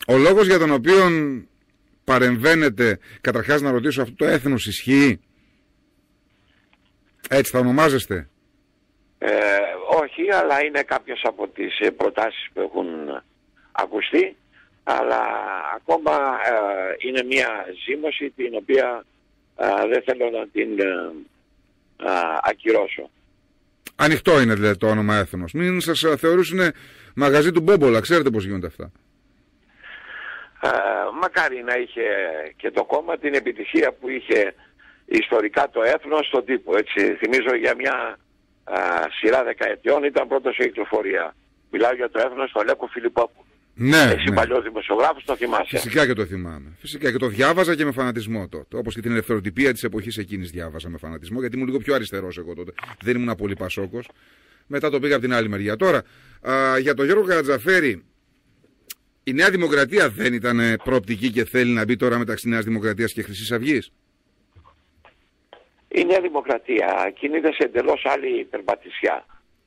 Ο λόγος για τον οποίο παρεμβαίνετε, καταρχάς να ρωτήσω, αυτό το έθνος ισχύει? Έτσι θα ονομάζεστε? Όχι, αλλά είναι κάποιες από τις προτάσεις που έχουν ακουστεί, αλλά ακόμα είναι μια ζήμωση την οποία δεν θέλω να την ακυρώσω. Ανοιχτό είναι δηλαδή το όνομα έθνος. Μην σας θεωρούσουν μαγαζί του Μπόμπολα, ξέρετε πώς γίνονται αυτά. Μακάρι να είχε και το κόμμα την επιτυχία που είχε ιστορικά το έθνος στον τύπο. Έτσι. Θυμίζω για μια σειρά δεκαετιών ήταν πρώτος σε κυκλοφορία. Μιλάω για το έθνος στον Λέκο Φιλιππόπουλο. Ναι, εσύ παλιός δημοσιογράφος το θυμάσαι? Φυσικά και το θυμάμαι. Φυσικά και το διάβαζα και με φανατισμό τότε. Όπως και την ελευθεροτυπία της εποχής εκείνης διάβαζα με φανατισμό, γιατί ήμουν λίγο πιο αριστερός εγώ τότε. Δεν ήμουν πολύ πασόκος. Μετά το πήγα από την άλλη μεριά. Τώρα, για τον Γιώργο Καρατζαφέρη, η Νέα Δημοκρατία δεν ήταν προοπτική και θέλει να μπει τώρα μεταξύ Νέας Δημοκρατίας και Χρυσής Αυγής? Η Νέα Δημοκρατία κινείται σε εντελώς άλλη περπατησιά.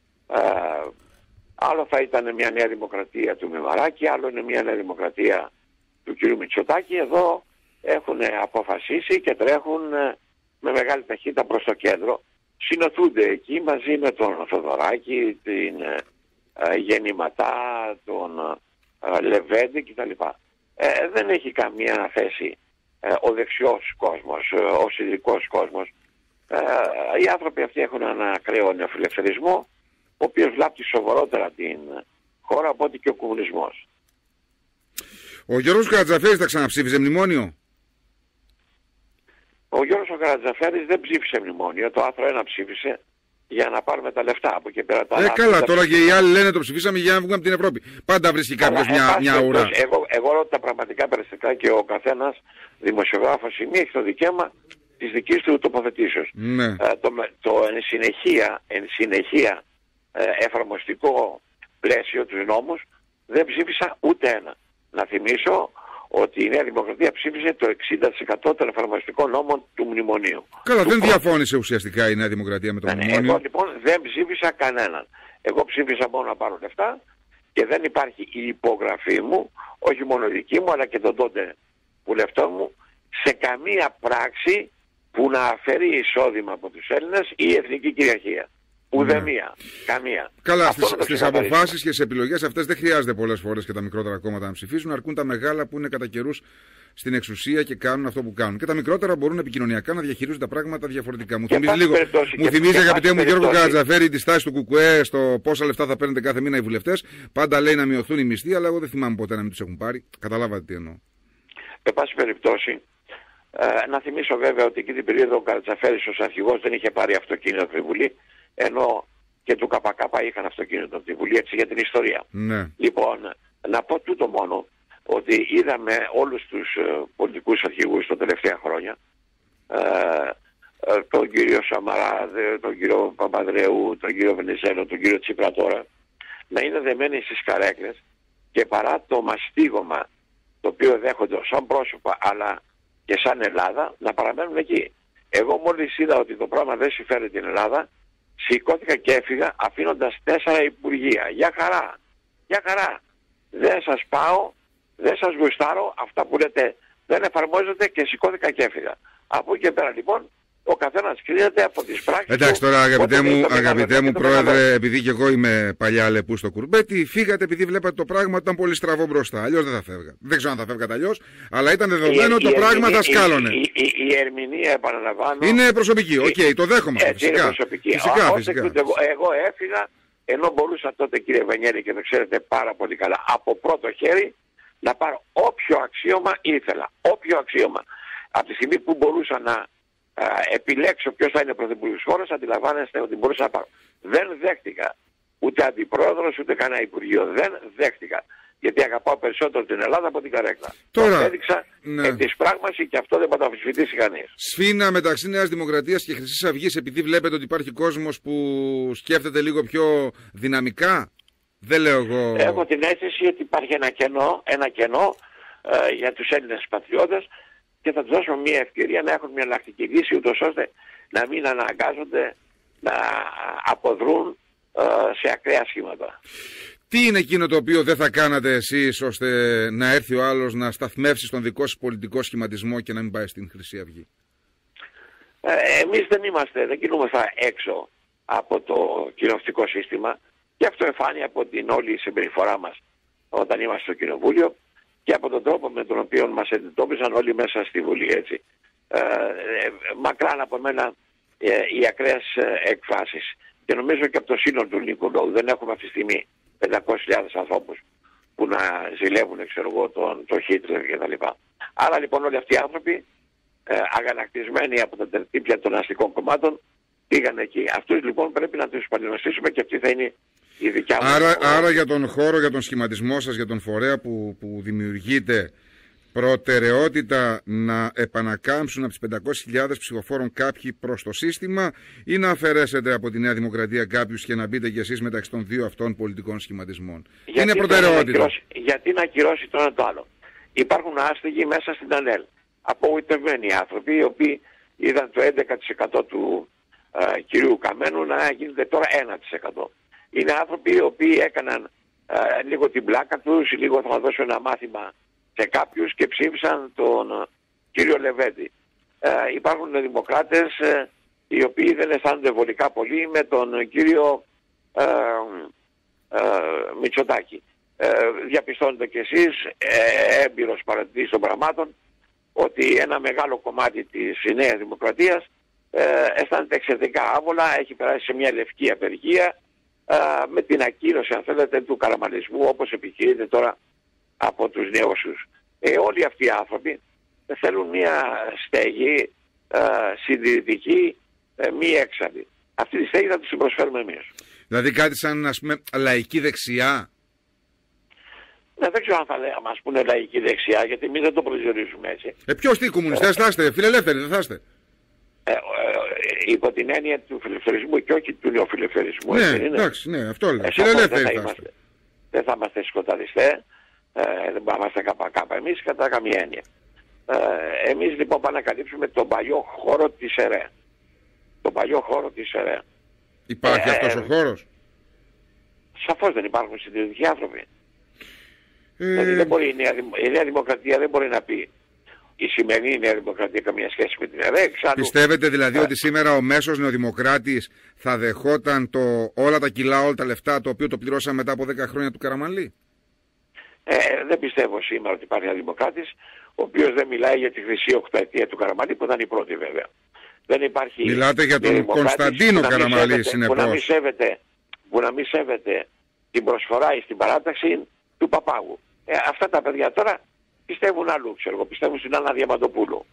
Άλλο θα ήταν μια Νέα Δημοκρατία του Μημαράκη, άλλο είναι μια Νέα Δημοκρατία του κ. Μητσοτάκη. Εδώ έχουν αποφασίσει και τρέχουν με μεγάλη ταχύτητα προς το κέντρο. Συνοθούνται εκεί μαζί με τον Θοδωράκη, την Γεννηματά, τον Λεβέντη κτλ. Δεν έχει καμία θέση ο δεξιός κόσμος, ο συντηρητικός κόσμος. Οι άνθρωποι αυτοί έχουν ένα ακραίο νεοφιλελευθερισμό, ο οποίος βλάπτει σοβαρότερα την χώρα από ότι και ο κομμουνισμός. Ο Γιώργος Καρατζαφέρης θα ξαναψήφιζε μνημόνιο? Ο Γιώργος Καρατζαφέρης δεν ψήφισε μνημόνιο, το άρθρο 1 ψήφισε για να πάρουμε τα λεφτά από εκεί πέρα. Καλά, τώρα και οι άλλοι λένε το ψηφίσαμε για να βγούμε από την Ευρώπη. Πάντα βρίσκει κάποιος μια ουρά. Εγώ ρωτώ τα πραγματικά περιστατικά και ο καθένας δημοσιογράφος ή μη έχει το δικαίωμα της δικής του τοποθετήσεως. Ναι. Το εν συνεχεία εφαρμοστικό πλαίσιο τους νόμους δεν ψήφισα ούτε ένα. Να θυμίσω ότι η Νέα Δημοκρατία ψήφισε το 60% των εφαρμοστικών νόμων του μνημονίου. Καλά, δεν διαφώνησε ουσιαστικά η Νέα Δημοκρατία με το μνημόνιο. Εγώ λοιπόν δεν ψήφισα κανέναν. Εγώ ψήφισα μόνο να πάρω λεφτά και δεν υπάρχει η υπογραφή μου, όχι μόνο δική μου αλλά και των τότε βουλευτών μου, σε καμία πράξη που να αφαιρεί εισόδημα από τους Έλληνες ή η εθνική κυριαρχία. Ουδέμια. Καμία. Καλά, στις αποφάσεις και στις επιλογές αυτές δεν χρειάζεται πολλές φορές και τα μικρότερα κόμματα να ψηφίσουν, αρκούν τα μεγάλα που είναι κατά καιρούς στην εξουσία και κάνουν αυτό που κάνουν. Και τα μικρότερα μπορούν επικοινωνιακά να διαχειρίζονται τα πράγματα διαφορετικά. Μου θυμίζει, αγαπητέ μου Γιώργο Καρατζαφέρη, τη στάση του ΚΚΕ στο πόσα λεφτά θα παίρνετε κάθε μήνα οι βουλευτές. Πάντα λέει να μειωθούν οι μισθοί, αλλά εγώ δεν θυμάμαι ποτέ να μην τους έχουν πάρει. Καταλάβατε τι εννοώ. Εν πάση περιπτώσει, να θυμίσω βέβαια ότι εκείνη την περίοδο ο Καρατζαφέρης ως αρχηγός δεν είχε πάρει αυτοκίνητο από τη Βουλή, ενώ και του ΚΚ είχαν αυτοκίνητο από τη Βουλή, έτσι για την ιστορία. Ναι. Λοιπόν, να πω τούτο μόνο, ότι είδαμε όλους τους πολιτικούς αρχηγούς τα τελευταία χρόνια, τον κύριο Σαμαρά, τον κύριο Παπανδρέου, τον κύριο Βενιζέλο, τον κύριο Τσίπρα τώρα, να είναι δεμένοι στις καρέκλες και παρά το μαστίγωμα το οποίο δέχονται σαν πρόσωπα αλλά και σαν Ελλάδα να παραμένουν εκεί. Εγώ μόλις είδα ότι το πράγμα δεν συμφέρει την Ελλάδα, σηκώθηκα και έφυγα αφήνοντας 4 υπουργεία. Για χαρά, για χαρά. Δεν σας πάω, δεν σας γουστάρω, αυτά που λέτε δεν εφαρμόζεται και σηκώθηκα και έφυγα. Από εκεί και πέρα λοιπόν ο καθένας κρίνεται από τις πράξεις. Εντάξει τώρα αγαπητέ μου πρόεδρε, επειδή και εγώ είμαι παλιά λεπού στο κουρμπέτι, φύγατε επειδή βλέπατε το πράγμα ήταν πολύ στραβό μπροστά. Αλλιώς δεν θα φεύγατε. Δεν ξέρω αν θα φεύγατε αλλιώς, αλλά ήταν δεδομένο το πράγμα θα σκάλωνε. Η ερμηνεία, επαναλαμβάνω, είναι προσωπική. Οκ, το δέχομαι. Είναι προσωπική. Φυσικά. Εγώ έφυγα, ενώ μπορούσα τότε κύριε Βενιέρη και το ξέρετε πάρα πολύ καλά, από πρώτο χέρι να πάρω όποιο αξίωμα ήθελα. Όποιο αξίωμα. Από τη στιγμή που μπορούσα να επιλέξω ποιος θα είναι πρωθυπουργός της χώρας, αντιλαμβάνεστε ότι μπορούσα να πάρω. Δεν δέχτηκα ούτε αντιπρόεδρος ούτε κανένα υπουργείο. Δεν δέχτηκα. Γιατί αγαπάω περισσότερο την Ελλάδα από την καρέκλα. Τώρα το έδειξα της πράγμαση και αυτό δεν θα το αμφισβητήσει κανείς. Σφήνα μεταξύ Νέας Δημοκρατίας και Χρυσής Αυγής επειδή βλέπετε ότι υπάρχει κόσμος που σκέφτεται λίγο πιο δυναμικά. Δεν λέω εγώ. Έχω την αίσθηση ότι υπάρχει ένα κενό για τους Έλληνες πατριώτες και θα τους δώσουμε μια ευκαιρία να έχουν μια εναλλακτική λύση ούτως ώστε να μην αναγκάζονται να αποδρούν σε ακραία σχήματα. Τι είναι εκείνο το οποίο δεν θα κάνατε εσείς ώστε να έρθει ο άλλος να σταθμεύσει στον δικό σας πολιτικό σχηματισμό και να μην πάει στην Χρυσή Αυγή? Εμείς δεν κινούμαστε έξω από το κοινοβουλευτικό σύστημα και αυτό εφάνει από την όλη συμπεριφορά μας όταν είμαστε στο Κοινοβούλιο και από τον τρόπο με τον οποίο μας αντιμετώπιζαν όλοι μέσα στη Βουλή, έτσι. Μακράν από μένα οι ακραίες εκφράσεις. Και νομίζω και από το σύνολο του ελληνικού λαού δεν έχουμε αυτή τη στιγμή 500.000 ανθρώπους που να ζηλεύουν, ξέρω εγώ, τον Χίτλερ κτλ. Άρα λοιπόν όλοι αυτοί οι άνθρωποι, αγανακτισμένοι από τα τερτύπια των αστικών κομμάτων, πήγαν εκεί. Αυτούς λοιπόν πρέπει να τους παλαινοστήσουμε και αυτή θα είναι η δικιά μας. Άρα για τον χώρο, για τον σχηματισμό σας, για τον φορέα που δημιουργείτε, προτεραιότητα να επανακάμψουν από τις 500.000 ψηφοφόρων κάποιοι προς το σύστημα ή να αφαιρέσετε από τη Νέα Δημοκρατία κάποιους και να μπείτε κι εσείς μεταξύ των δύο αυτών πολιτικών σχηματισμών? Είναι προτεραιότητα. Γιατί να ακυρώσει το ένα το άλλο? Υπάρχουν άστεγοι μέσα στην ΑΝΕΛ. Απογοητευμένοι άνθρωποι οι οποίοι είδαν το 11% του κυρίου Καμένου να γίνεται τώρα 1%. Είναι άνθρωποι οι οποίοι έκαναν λίγο την πλάκα τους, λίγο θα δώσουν ένα μάθημα σε κάποιους και ψήφισαν τον κύριο Λεβέντη. Υπάρχουν δημοκράτες οι οποίοι δεν αισθάνονται βολικά πολύ με τον κύριο Μητσοτάκη. Διαπιστώνετε κι εσείς, έμπειρος παρατηρητής των πραγμάτων, ότι ένα μεγάλο κομμάτι της Νέας Δημοκρατίας αισθάνεται εξαιρετικά άβολα, έχει περάσει σε μια λευκή απεργία με την ακύρωση, αν θέλετε, του καραμανισμού όπως επιχειρείται τώρα από τους νέους. Όλοι αυτοί οι άνθρωποι θέλουν μια στέγη συντηρητική, μη έξαλλη. Αυτή τη στέγη θα τους προσφέρουμε εμείς. Δηλαδή κάτι σαν, ας πούμε, λαϊκή δεξιά? Ναι, δεν ξέρω αν θα μας πούνε λαϊκή δεξιά, γιατί εμείς δεν το προσδιορίζουμε έτσι. Ποιος, τι, κομμουνιστές θα είστε, φιλελεύθεροι δεν θα είστε? Υπό την έννοια του φιλελευθερισμού και όχι του νεοφιλελευθερισμού. Ναι, εντάξει, ναι, αυτό λέω. Φιλελεύθεροι θα είστε. Δεν θα είμαστε σκοταδιστές, δεν μπορούμε να είμαστε καπακάπα εμείς κατά καμία έννοια. Εμείς λοιπόν πάμε να καλύψουμε τον παλιό χώρο της ΕΡΕ. Τον παλιό χώρο της ΕΡΕ. Υπάρχει αυτός ο χώρος? Σαφώς δεν υπάρχουν συντηρητικοί άνθρωποι. Δηλαδή δεν μπορεί, η Νέα Δημοκρατία δεν μπορεί να πει η σημερινή Νέα Δημοκρατία καμία σχέση με την ΕΡΕ. Πιστεύετε δηλαδή ότι σήμερα ο μέσος νεοδημοκράτης θα δεχόταν όλα τα κιλά, όλα τα λεφτά το οποίο το πληρώσαμε μετά από 10 χρόνια του Καραμανλή? Δεν πιστεύω σήμερα ότι υπάρχει ένα δημοκράτης ο οποίος δεν μιλάει για τη χρυσή οκταετία του Καραμανλή, που ήταν η πρώτη βέβαια. Δεν υπάρχει. Μιλάτε για τον Κωνσταντίνο Καραμανλή, συνεπώς. Που να μην σέβεται την προσφορά ή στην παράταξη του Παπάγου. Αυτά τα παιδιά τώρα πιστεύουν αλλού, ξέρω, πιστεύουν στην Άννα Διαμαντοπούλου.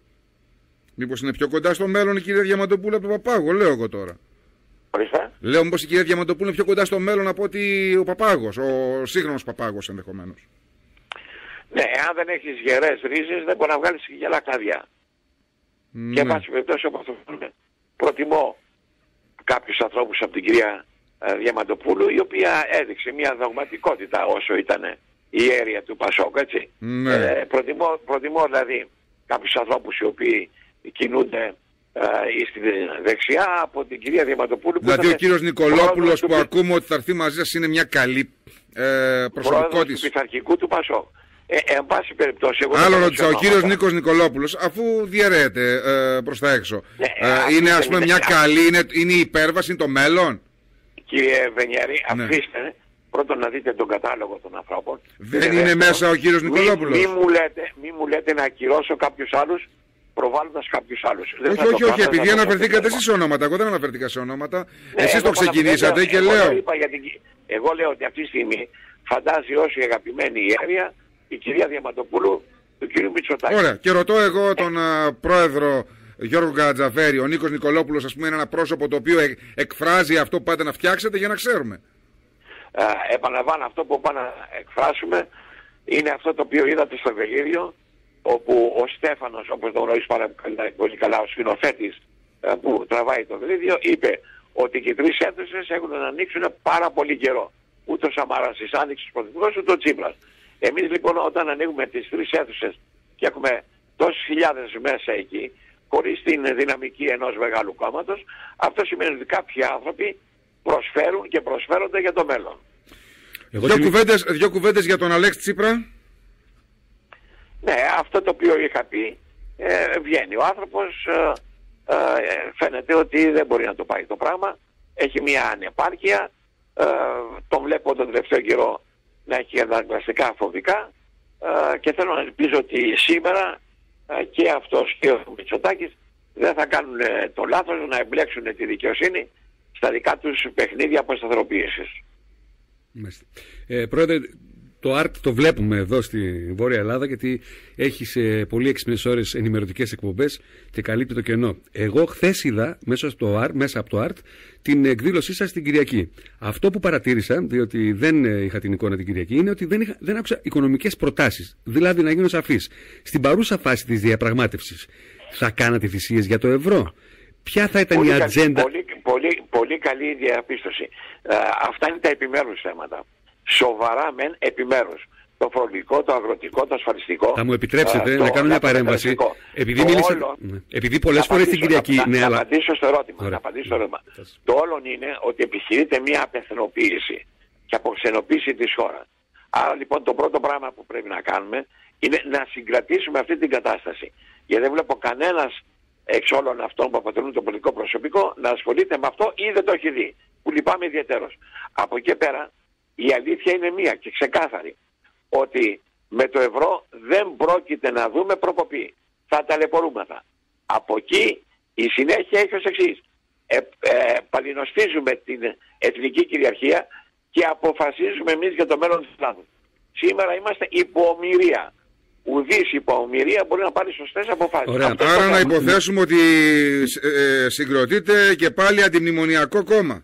Μήπως είναι πιο κοντά στο μέλλον η κυρία Διαμαντοπούλου από τον Παπάγο, λέω εγώ τώρα. Ορίστε. Λέω μήπως η κυρία Διαμαντοπούλου είναι πιο κοντά στο μέλλον από ότι ο Παπάγος, ο σύγχρονος Παπάγος ενδεχομένως. Ναι, αν δεν έχεις γερές ρίζες δεν μπορεί να βγάλεις γελά κλαδιά. Ναι. Και εν πάση περιπτώσει, όπως το πούμε, προτιμώ κάποιους ανθρώπους από την κυρία Διαμαντοπούλου, η οποία έδειξε μια δογματικότητα όσο ήταν η αίρια του Πασόκ, έτσι. Ναι. Προτιμώ δηλαδή κάποιους ανθρώπους οι οποίοι κινούνται στη δεξιά από την κυρία Διαμαντοπούλου. Δηλαδή ο κύριος Νικολόπουλος που ακούμε ότι θα έρθει μαζί σας είναι μια καλή προσωπικό της. Του πειθαρχικού του Πασόκ. Εν πάση περιπτώσει, άλλο ρώτησα, ο κύριος Νίκος Νικολόπουλος, αφού διαιρέεται προς τα έξω, είναι ας πούμε μια καλή, είναι η υπέρβαση, είναι το μέλλον? Κύριε Βενιαρή, αφήστε πρώτον να δείτε τον κατάλογο των ανθρώπων. Δεν είναι μέσα ο κύριος Νικολόπουλος? Μη μου λέτε να ακυρώσω κάποιους άλλους προβάλλοντας κάποιους άλλους. Όχι, επειδή αναφερθήκατε εσείς σε ονόματα, εγώ δεν αναφερθήκα σε ονόματα, εσείς το ξεκινήσατε και λέω. Εγώ λέω ότι αυτή τη στιγμή φαντάζει όσοι αγαπημένη η αίρια η κυρία Διαμαντοπούλου του κύριου Μητσοτάκη. Ωραία, και ρωτώ εγώ τον πρόεδρο Γιώργο Κατζαφέρη, ο Νίκος Νικολόπουλος, ας πούμε, είναι ένα πρόσωπο το οποίο εκφράζει αυτό που πάτε να φτιάξετε, για να ξέρουμε. Επαναλαμβάνω, αυτό που πάμε να εκφράσουμε είναι αυτό το οποίο είδατε στο Βελίδιο, όπου ο Στέφανος, όπως τον γνωρίζει πολύ καλά, ο σκηνοθέτης που τραβάει το Βελίδιο, είπε ότι και οι τρεις αίθουσες έχουν να ανοίξουν πάρα πολύ καιρό. Ούτε ο Σαμάρας της άνοιξε ο πρωθυπουργός, ούτε ο Τσίπρας. Εμείς λοιπόν όταν ανοίγουμε τις τρεις αίθουσες και έχουμε τόσες χιλιάδες μέσα εκεί, χωρίς την δυναμική ενός μεγάλου κόμματος, αυτό σημαίνει ότι κάποιοι άνθρωποι προσφέρουν και προσφέρονται για το μέλλον. Δύο κουβέντες για τον Αλέξη Τσίπρα. Ναι, αυτό το οποίο είχα πει βγαίνει. Ο άνθρωπος φαίνεται ότι δεν μπορεί να το πάει το πράγμα. Έχει μια ανεπάρκεια. Τον βλέπω τον τελευταίο καιρό να έχει αναγκαστικά φοβικά και θέλω να ελπίζω ότι σήμερα και αυτός και ο Μητσοτάκης δεν θα κάνουν το λάθος να εμπλέξουν τη δικαιοσύνη στα δικά τους παιχνίδια αποσταθεροποίησης. Πρόεδρε, το ΑΡΤ το βλέπουμε εδώ στη Βόρεια Ελλάδα γιατί έχει σε πολύ έξυπνες ώρες ενημερωτικές εκπομπές και καλύπτει το κενό. Εγώ χθες είδα μέσα από το ΑΡΤ την εκδήλωσή σας την Κυριακή. Αυτό που παρατήρησα, διότι δεν είχα την εικόνα την Κυριακή, είναι ότι δεν άκουσα οικονομικές προτάσεις. Δηλαδή, να γίνω σαφής, στην παρούσα φάση της διαπραγμάτευσης θα κάνατε θυσίες για το ευρώ? Ποια θα ήταν η ατζέντα? Πολύ καλή διαπίστωση. Αυτά είναι τα επιμέρους θέματα. Σοβαρά μεν επιμέρους. Το φορολογικό, το αγροτικό, το ασφαλιστικό. Θα μου επιτρέψετε να κάνω μια παρέμβαση? Επειδή πολλές φορές την Κυριακή... Να απαντήσω στο ερώτημα. Το όλον είναι ότι επιχειρείται μια απευθυνοποίηση και αποξενοποίηση της χώρας. Άρα λοιπόν το πρώτο πράγμα που πρέπει να κάνουμε είναι να συγκρατήσουμε αυτή την κατάσταση. Γιατί δεν βλέπω κανένας εξ όλων αυτών που αποτελούν το πολιτικό προσωπικό να ασχολείται με αυτό ή δεν το έχει δει. Που λυπάμαι ιδιαίτερος. Από εκεί πέρα η αλήθεια είναι μία και ξεκάθαρη. Ότι με το ευρώ δεν πρόκειται να δούμε προκοπή. Θα ταλαιπωρούμεθα. Από εκεί η συνέχεια έχει ως εξής. Παλινοστίζουμε την εθνική κυριαρχία και αποφασίζουμε εμείς για το μέλλον της Ελλάδας. Σήμερα είμαστε υπομοιρία. Ουδής υπομοιρία μπορεί να πάρει σωστές αποφάσεις. Άρα να υποθέσουμε ότι συγκροτείται και πάλι αντιμνημονιακό κόμμα.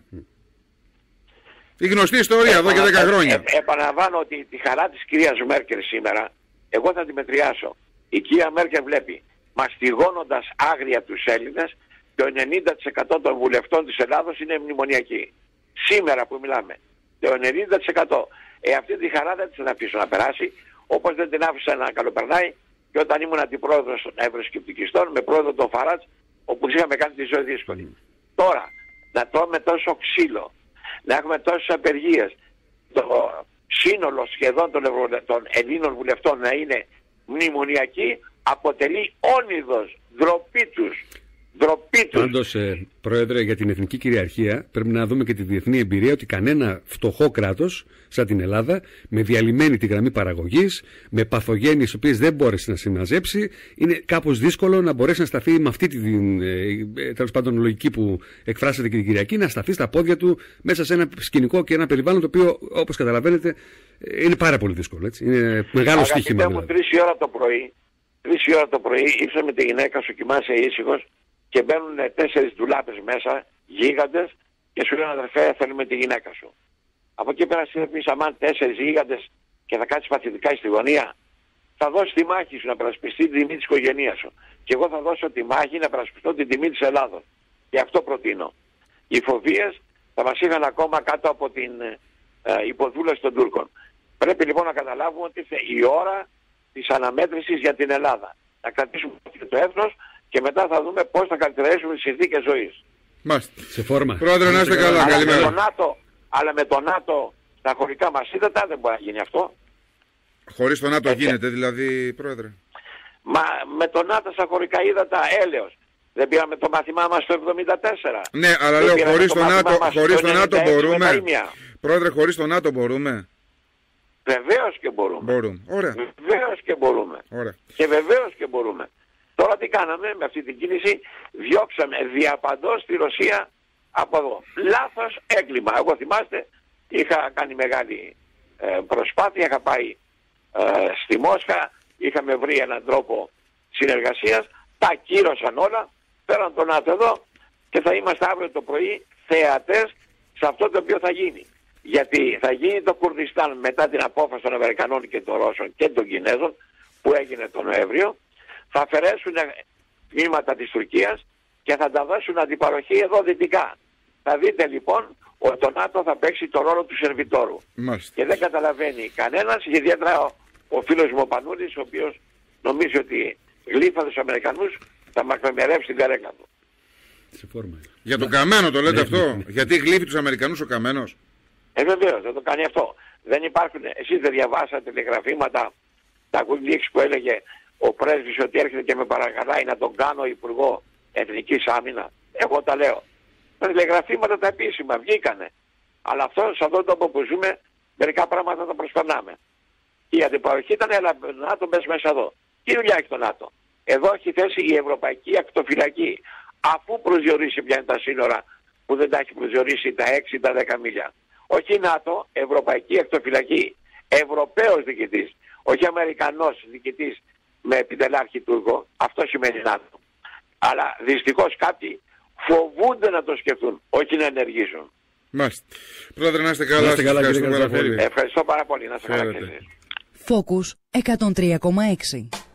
Η γνωστή ιστορία εδώ και 10 χρόνια. Επαναλαμβάνω ότι τη χαρά της κυρίας Μέρκελ σήμερα, εγώ θα τη μετριάσω. Η κυρία Μέρκελ βλέπει μαστιγώνοντας άγρια τους Έλληνες και το 90% των βουλευτών της Ελλάδος είναι μνημονιακοί. Σήμερα που μιλάμε, το 90%. Αυτή τη χαρά δεν την αφήσω να περάσει, όπως δεν την άφησα να καλοπερνάει και όταν ήμουν αντιπρόεδρος των Ευρωσκεπτικιστών με πρόεδρο τον Φαράτς, όπου είχαμε κάνει τη ζωή δύσκολη. Τώρα, να τρώμε τόσο ξύλο, να έχουμε τόσες απεργίες, το σύνολο σχεδόν των Ελλήνων βουλευτών να είναι μνημονιακοί, αποτελεί όνειδος, ντροπή τους. Πάντως, Πρόεδρε, για την εθνική κυριαρχία πρέπει να δούμε και τη διεθνή εμπειρία ότι κανένα φτωχό κράτος σαν την Ελλάδα, με διαλυμένη τη γραμμή παραγωγής, με παθογένειες οποίες δεν μπόρεσε να συμμαζέψει, είναι κάπως δύσκολο να μπορέσει να σταθεί με αυτή την τέλος πάντων λογική που εκφράσατε και την Κυριακή, να σταθεί στα πόδια του μέσα σε ένα σκηνικό και ένα περιβάλλον το οποίο, όπως καταλαβαίνετε, είναι πάρα πολύ δύσκολο. Έτσι. Είναι μεγάλο στοίχημα. Δηλαδή. 3 ώρα το πρωί ήρθε με τη γυναίκα σου, κοιμάσαι ήσυχος, και μπαίνουν 4 ντουλάπες μέσα, γίγαντες, και σου λένε αδερφέ θέλουμε τη γυναίκα σου. Από εκεί πέρα πεις αμάν 4 γίγαντες και θα κάτσεις παθητικά στη γωνία. Θα δώσεις τη μάχη σου να περασπιστεί την τιμή της οικογένειας σου. Και εγώ θα δώσω τη μάχη να περασπιστώ την τιμή της Ελλάδος. Και αυτό προτείνω. Οι φοβίες θα μας είχαν ακόμα κάτω από την υποδούλωση των Τούρκων. Πρέπει λοιπόν να καταλάβουμε ότι είναι η ώρα της αναμέτρησης για την Ελλάδα. Να κρατήσουμε το έθνος και μετά θα δούμε πώς θα καλυτερεύσουμε τις συνθήκες ζωής. Μάλιστα. Σε φόρμα. Πρόεδρε, να είστε καλά. Καλημέρα. Αλλά με το ΝΑΤΟ στα χωρικά μας ύδατα δεν μπορεί να γίνει αυτό. Χωρίς το ΝΑΤΟ γίνεται δηλαδή, Πρόεδρε? Μα με το ΝΑΤΟ στα χωρικά ύδατα έλεος. Δεν πήραμε το μάθημά μας το 1974. Ναι, αλλά λέω χωρίς το ΝΑΤΟ μπορούμε. Πρόεδρε, χωρίς το ΝΑΤΟ μπορούμε? Βεβαίως και μπορούμε. Ωραία. Βεβαίως και μπορούμε. Ωραία. Και βεβαίως και μπορούμε. Τώρα τι κάναμε με αυτή την κίνηση? Διώξαμε διαπαντός τη Ρωσία από εδώ. Λάθος έγκλημα. Εγώ θυμάστε, είχα κάνει μεγάλη προσπάθεια, είχα πάει στη Μόσχα, είχαμε βρει έναν τρόπο συνεργασίας, τα κύρωσαν όλα, πέραν τον ΝΑΤΟ εδώ και θα είμαστε αύριο το πρωί θεατές σε αυτό το οποίο θα γίνει. Γιατί θα γίνει το Κουρδιστάν μετά την απόφαση των Αμερικανών και των Ρώσων και των Κινέζων που έγινε τον Νοέμβριο, θα αφαιρέσουν τμήματα της Τουρκίας και θα τα δώσουν αντιπαροχή εδώ δυτικά. Θα δείτε λοιπόν ότι το ΝΑΤΟ θα παίξει το ρόλο του σερβιτόρου. Μάλιστα. Και δεν καταλαβαίνει κανένας, ιδιαίτερα ο φίλος μου ο Πανούλης, ο οποίος νομίζει ότι γλύφα τους Αμερικανούς θα μακρομερεύσει την καρέκλα του. Για τον Καμένο το λέτε αυτό? Γιατί γλύφει τους Αμερικανούς ο Καμένος? Βεβαίως, δεν το κάνει αυτό. Δεν υπάρχουν, εσείς δεν διαβάσατε τηλεγραφήματα, τα Good που έλεγε ο πρέσβης ότι έρχεται και με παρακαλάει να τον κάνω υπουργό Εθνικής Άμυνας. Εγώ τα λέω. Τα τηλεγραφήματα τα επίσημα βγήκανε. Αλλά αυτό, σε αυτόν τον τόπο που ζούμε, μερικά πράγματα τα προσπερνάμε. Η αντιπαροχή ήταν, έλα ΝΑΤΟ, μπες μέσα εδώ. Τι δουλειά έχει το ΝΑΤΟ? Εδώ έχει θέσει η Ευρωπαϊκή Ακτοφυλακή, αφού προσδιορίσει ποια είναι τα σύνορα που δεν τα έχει προσδιορίσει τα 6 ή τα 10 μίλια. Όχι ΝΑΤΟ, Ευρωπαϊκή Ακτοφυλακή. Ευρωπαίος διοικητής, όχι Αμερικανός διοικητής με επιτελάρχη Τούρκο. Αυτό σημαίνει ΝΑΤΟ. Αλλά δυστυχώς κάποιοι φοβούνται να το σκεφτούν, όχι να ενεργήσουν. Μάλιστα. Πρόεδρε, να είστε καλά. Ευχαριστώ πάρα πολύ. Να είστε καλά και εσείς. Focus 103,6.